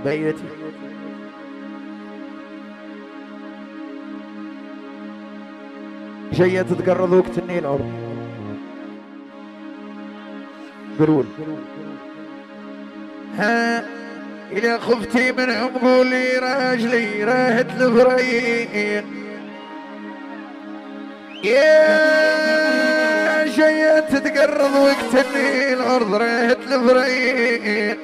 بيتي جاية تتقرض وقت النيل الأرض قرول ها إذا خفتي منهم قولي راجلي راهت الفرين يا جاية تتقرض وقت النيل الأرض راهت الفرين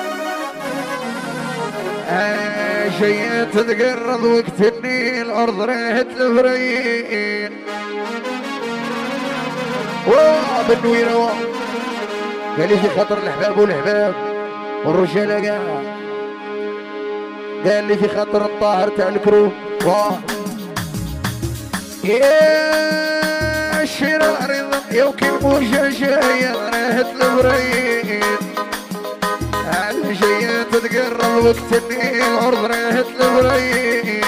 جاية تتقرض وقت النيل الأرض راهت الفرين واه بالنويرة قال لي في خطر الحباب والحباب والرجال قاع قال لي في خطر الطاهر تاع الكروب واه يا الشير العريضة يا وكيل موجة جاية راهت الفرين جاية تتقرب وقت النيل الأرض راهت الفرين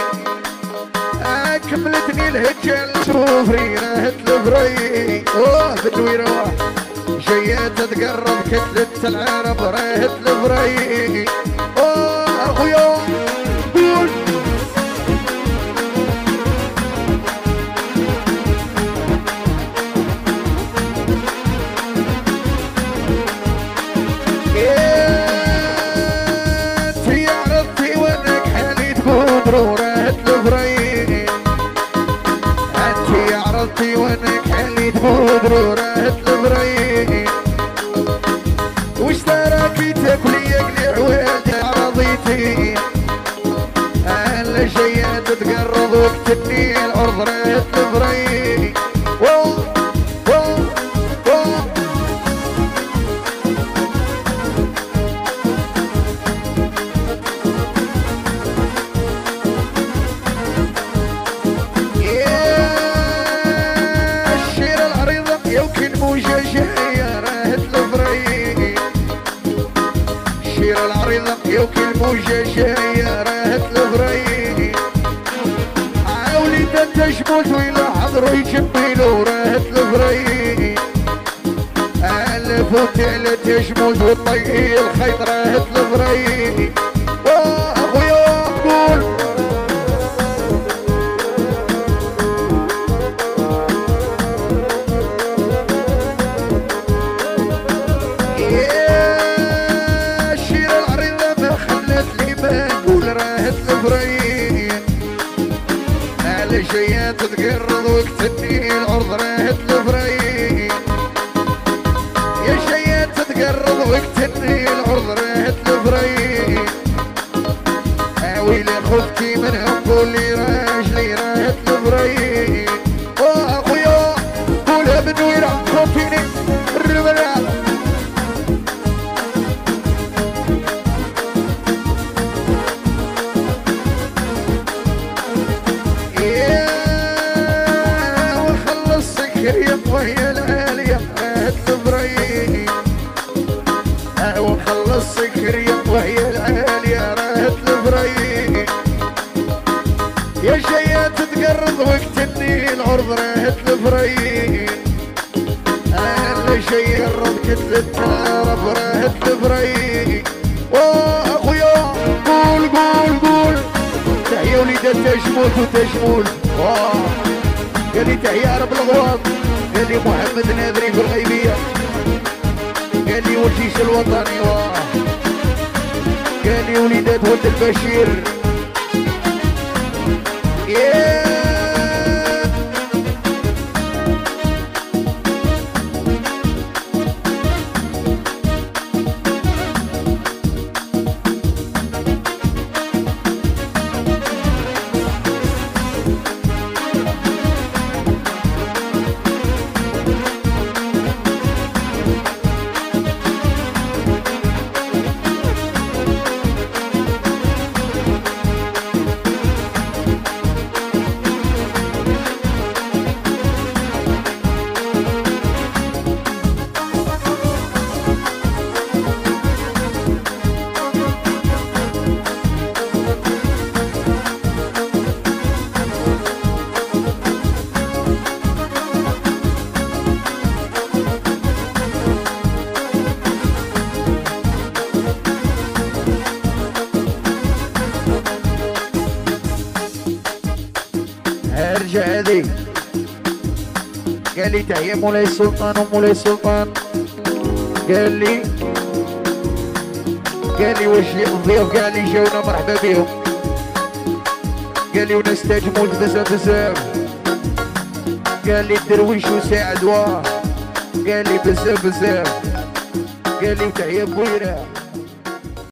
كملتني الهجة السوفري راهت الفرين اوه بالدويرة جاية تتقرب كتلة العرب راهت الفرين اوه اخويا قول راهت الفرين انتي عرضتي وانك حليت بودرو راهت الفرين وش تراكي تاكلي يقلي عوالتي عرضيتي انا جاية تتقرب وقت النيل الارض راهت الفرين يوكل موجة جاية راهت الفرين عاولي تشمت ويلا حضروا يجملوا راهت الفرين الفوت على تشمت والطيق الخيط راهت الفرين واخويا قول جاية تتقرض وقت النيل الأرض راهت الفرين يا جاية تتقرض وقت النيل الأرض راهت الفرين ويلي خفتي منهم قولي راجلي راهت الفرين واخويا قولها بالنويرة خفتيني الرملة وهي العالية راهت الفرين وخلص سكرية وهي العالية راهت الفرين يا جاية تتقرض وقت النيل الأرض راهت الفرين أنا جاية الرض كتلة العرب راهت الفرين واخويا قول قول قول تحيا وليدات تجمول وتجمول قال لي تحيا عرب الغواط قال لي محمد نادري في الغيبية قال لي والجيش الوطني قال لي وليدات ولد البشير هذه. قال لي تحية مولاي السلطان ومولاي السلطان. قال لي واش الضيوف كاع اللي جاونا مرحبا بهم. قال لي وناس تاج موت بزاف بزاف. قال لي الدرويش وساعد واه. قال لي بزاف بزاف. قال لي وتحية بويرة.